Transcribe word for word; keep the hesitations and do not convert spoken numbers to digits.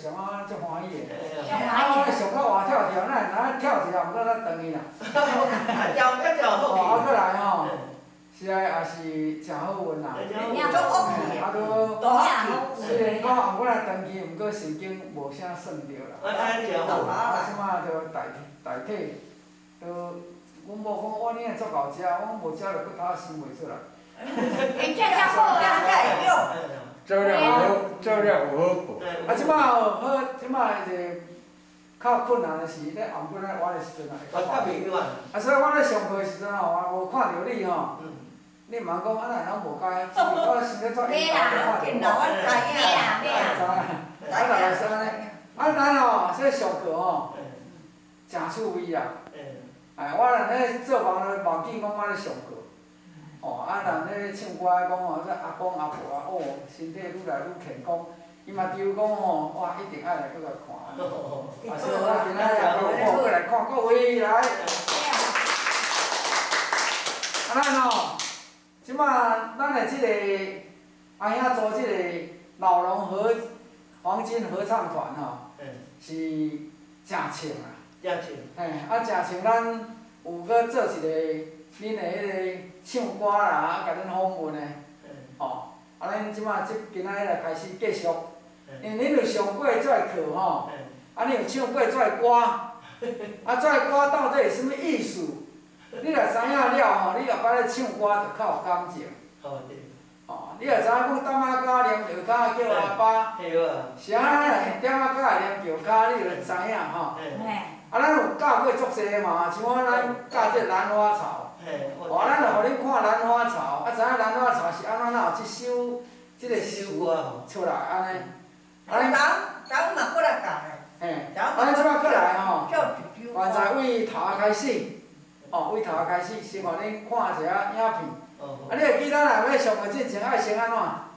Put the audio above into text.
上啊足欢喜的。 足啊， 欢喜。 上到外跳跳，咱咱跳一下，毋过咱长去啦。 跳跳跳好哦，啊， 去。 过来吼，实在也是诚好运啦。 命足好去啊， 的。 搁大好虽然讲后尾来长期，毋过神经无啥算着啦。 啊，安尼就好。 啊，即摆着代代替，着阮某讲我恁会足够食，我无食着搁他生袂出来。 因这较好啊，这会用。 做了有好，做了有好报。 啊，即摆哦好，即摆一个较困难的是咧红棍咧玩的时阵啊，会较麻烦。 较明啊。 啊，所以我咧上课的时阵吼，我无看着你吼， 嗯。 你毋通讲啊，咱拢无该，我先咧做咩啦？电脑我知影啦，咩啦？ 啊，大家是安尼。啊，咱吼说上课吼，诚趣味啦。哎，我人咧做梦咧忘记讲我咧上课。哦，啊，人咧唱歌讲吼，这阿公阿婆啊，哦，身体愈来愈健康。伊嘛对讲吼，哇，一定爱来搁来看。啊，所以我今仔日我过来看各位来。啊，咱吼，即马咱的即个阿兄组即个老龙合黄金合唱团吼，是诚唱啊。 正唱。 嘿，啊，诚像咱有搁做一个恁的迄个唱歌啦，啊，甲恁访问的，吼，啊，咱即马即今仔日来开始继续，因为恁有上过这课吼，啊，恁有唱过这歌，啊，这歌到底是啥物意思？你若知影了吼，你后摆咧唱歌就较有感情。 好对。 哦，你若知影讲担仔脚连摇脚叫阿爸， 对啊。 啥点仔脚连摇脚，你就知影吼。 嘿。 啊，咱有教过足济嘛，像我咱教这兰花草，哦，咱就互恁看兰花草，啊，知影兰花草是安怎哪有即首即个诗出来安尼。 啊，咱咱嘛过来教嘞。 嘿，啊，咱即摆过来吼， 叫一首现在为头开始，哦，为头开始，先互恁看一下影片。啊，你会记咱若要上课之前爱先安怎？